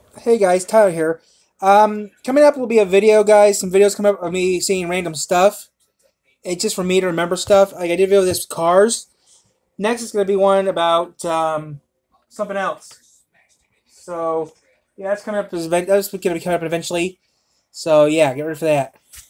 Hey guys, Tyler here. Coming up will be a video, guys. Some videos coming up of me seeing random stuff. It's just for me to remember stuff. Like I did a video with this cars. Next is gonna be one about something else. So yeah, that's coming up. That's gonna be coming up eventually. So yeah, get ready for that.